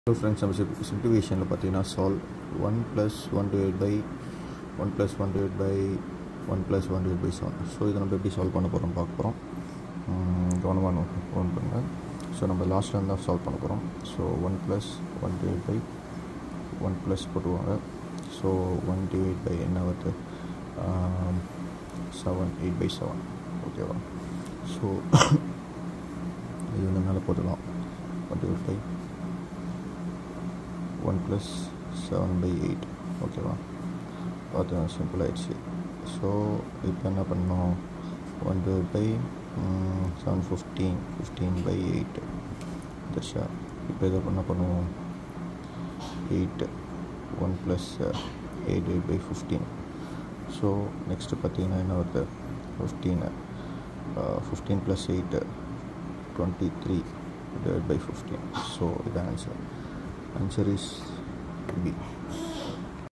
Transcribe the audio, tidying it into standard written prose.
Hello friends, நம்ம simplification பார்த்தீங்கன்னா solve 1 plus 1 divided by 1 plus 1 divided by 1 plus 1 divided by 7. So இதை நம்ம எப்படி சால்வ் பண்ண போகிறோம் பார்க்க போகிறோம். கவனமாக ஓன் பண்ணுங்கள். ஸோ நம்ம லாஸ்ட்டில் இருந்தால் சால்வ் பண்ண போகிறோம். So 1 plus 1 divided by 1 plus போட்டுவாங்க. ஸோ 1 divided by என்ன வருது 7 8 by 7 ஓகேவா. ஸோ இது வந்து மேலே போட்டுக்கலாம். 1 divided by 1 plus 7 by 8 ஓகேவா. பார்த்து சிம்பிள் ஆகிடுச்சு. ஸோ இப்போ என்ன பண்ணோம் 1 divided by 7 15 by 8 தர்ஷா. இப்போ இதை என்ன பண்ணுவோம் 8 1 plus 8 divided by 15. So next பார்த்தீங்கன்னா என்ன வருது 15 plus 8 23 divided by 15. ஸோ இது ஆன்சர் is B.